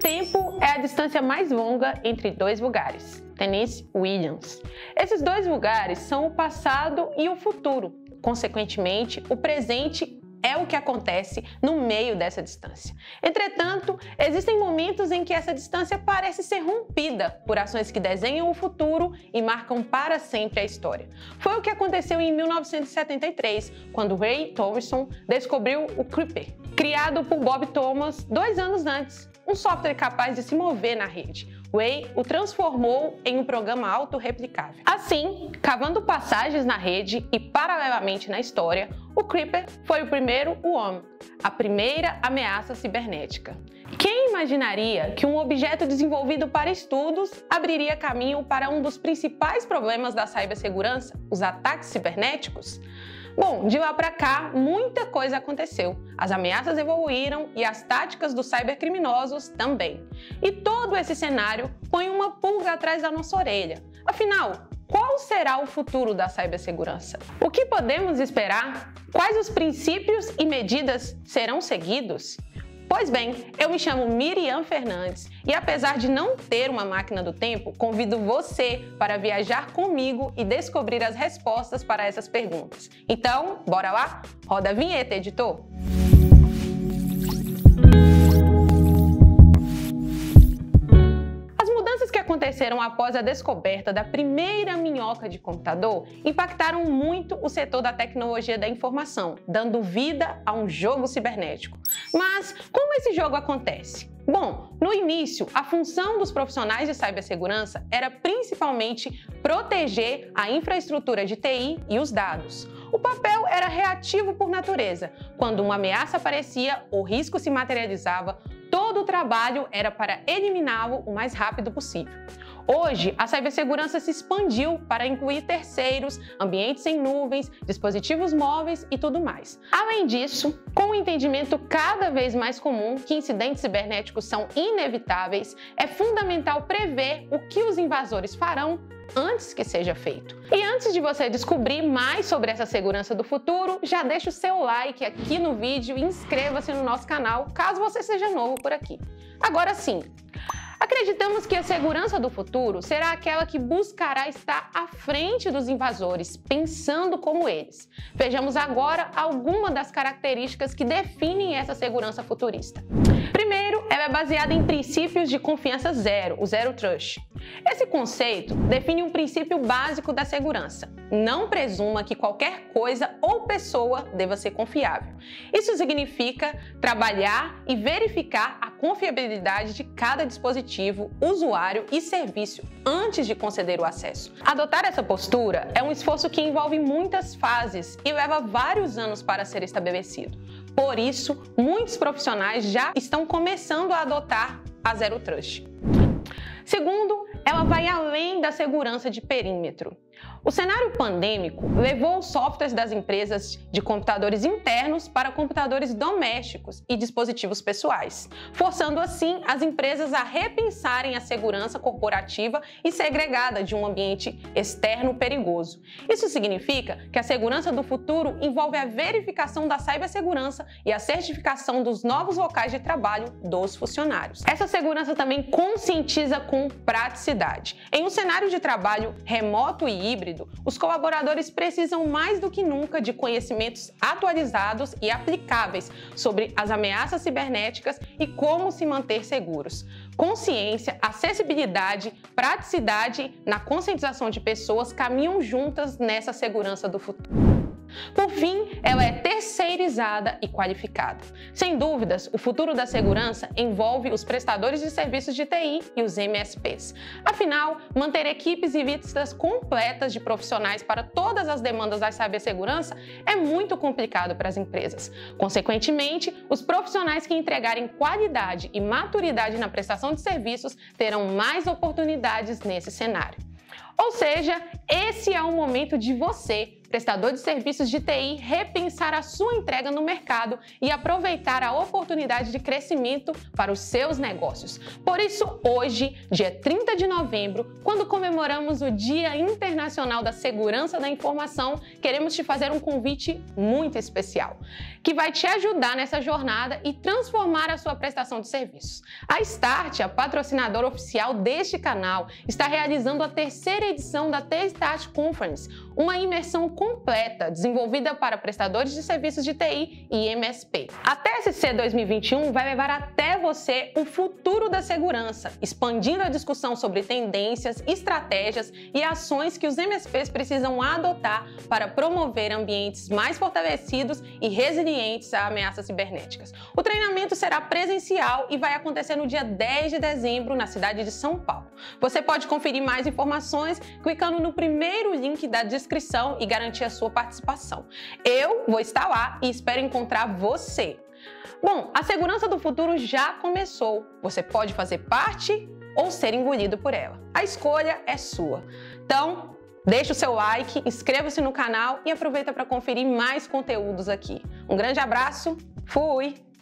tempo é a distância mais longa entre dois lugares. Tennessee Williams. Esses dois lugares são o passado e o futuro. Consequentemente, o presente é o que acontece no meio dessa distância. Entretanto, existem momentos em que essa distância parece ser rompida por ações que desenham o futuro e marcam para sempre a história. Foi o que aconteceu em 1973, quando Ray Thompson descobriu o Creeper, criado por Bob Thomas 2 anos antes, um software capaz de se mover na rede. Ray o transformou em um programa autorreplicável. Assim, cavando passagens na rede e paralelamente na história, o Creeper foi o primeiro homem, a primeira ameaça cibernética. Quem imaginaria que um objeto desenvolvido para estudos abriria caminho para um dos principais problemas da cibersegurança, os ataques cibernéticos? Bom, de lá para cá, muita coisa aconteceu. As ameaças evoluíram e as táticas dos cybercriminosos também. E todo esse cenário põe uma pulga atrás da nossa orelha. Afinal, qual será o futuro da cibersegurança? O que podemos esperar? Quais os princípios e medidas serão seguidos? Pois bem, eu me chamo Miriam Fernandes e apesar de não ter uma máquina do tempo, convido você para viajar comigo e descobrir as respostas para essas perguntas. Então, bora lá? Roda a vinheta, editor! Aconteceram após a descoberta da primeira minhoca de computador, impactaram muito o setor da tecnologia da informação, dando vida a um jogo cibernético. Mas como esse jogo acontece? Bom, no início, a função dos profissionais de cibersegurança era principalmente proteger a infraestrutura de TI e os dados. O papel era reativo por natureza. Quando uma ameaça aparecia ou risco se materializava, todo o trabalho era para eliminá-lo o mais rápido possível. Hoje, a cibersegurança se expandiu para incluir terceiros, ambientes em nuvens, dispositivos móveis e tudo mais. Além disso, com o entendimento cada vez mais comum que incidentes cibernéticos são inevitáveis, é fundamental prever o que os invasores farão antes que seja feito. E antes de você descobrir mais sobre essa segurança do futuro, já deixa o seu like aqui no vídeo e inscreva-se no nosso canal, caso você seja novo por aqui. Agora sim, acreditamos que a segurança do futuro será aquela que buscará estar à frente dos invasores, pensando como eles. Vejamos agora algumas das características que definem essa segurança futurista. Primeiro, ela é baseada em princípios de confiança zero, o Zero Trust. Esse conceito define um princípio básico da segurança. Não presuma que qualquer coisa ou pessoa deva ser confiável. Isso significa trabalhar e verificar a confiabilidade de cada dispositivo, usuário e serviço antes de conceder o acesso. Adotar essa postura é um esforço que envolve muitas fases e leva vários anos para ser estabelecido. Por isso, muitos profissionais já estão começando a adotar a Zero Trust. Segundo, ela vai além da segurança de perímetro. O cenário pandêmico levou os softwares das empresas de computadores internos para computadores domésticos e dispositivos pessoais, forçando assim as empresas a repensarem a segurança corporativa e segregada de um ambiente externo perigoso. Isso significa que a segurança do futuro envolve a verificação da cibersegurança e a certificação dos novos locais de trabalho dos funcionários. Essa segurança também conscientiza com praticidade. Em um cenário de trabalho remoto e híbrido, os colaboradores precisam mais do que nunca de conhecimentos atualizados e aplicáveis sobre as ameaças cibernéticas e como se manter seguros. Consciência, acessibilidade, praticidade na conscientização de pessoas caminham juntas nessa segurança do futuro. Por fim, ela é terceirizada e qualificada. Sem dúvidas, o futuro da segurança envolve os prestadores de serviços de TI e os MSPs. Afinal, manter equipes e vistas completas de profissionais para todas as demandas da cibersegurança é muito complicado para as empresas. Consequentemente, os profissionais que entregarem qualidade e maturidade na prestação de serviços terão mais oportunidades nesse cenário. Ou seja, esse é o momento de você prestador de serviços de TI repensar a sua entrega no mercado e aproveitar a oportunidade de crescimento para os seus negócios. Por isso, hoje, dia 30 de novembro, quando comemoramos o Dia Internacional da Segurança da Informação, queremos te fazer um convite muito especial, que vai te ajudar nessa jornada e transformar a sua prestação de serviços. A Start, a patrocinadora oficial deste canal, está realizando a terceira edição da T-Start Conference, uma imersão completa desenvolvida para prestadores de serviços de TI e MSP. A TSC 2021 vai levar até você o futuro da segurança, expandindo a discussão sobre tendências, estratégias e ações que os MSPs precisam adotar para promover ambientes mais fortalecidos e resilientes a ameaças cibernéticas. O treinamento será presencial e vai acontecer no dia 10 de dezembro na cidade de São Paulo. Você pode conferir mais informações clicando no primeiro link da descrição e garantir a sua participação. Eu vou estar lá e espero encontrar você. Bom, a segurança do futuro já começou. Você pode fazer parte ou ser engolido por ela. A escolha é sua. Então, deixe o seu like, inscreva-se no canal e aproveita para conferir mais conteúdos aqui. Um grande abraço, fui!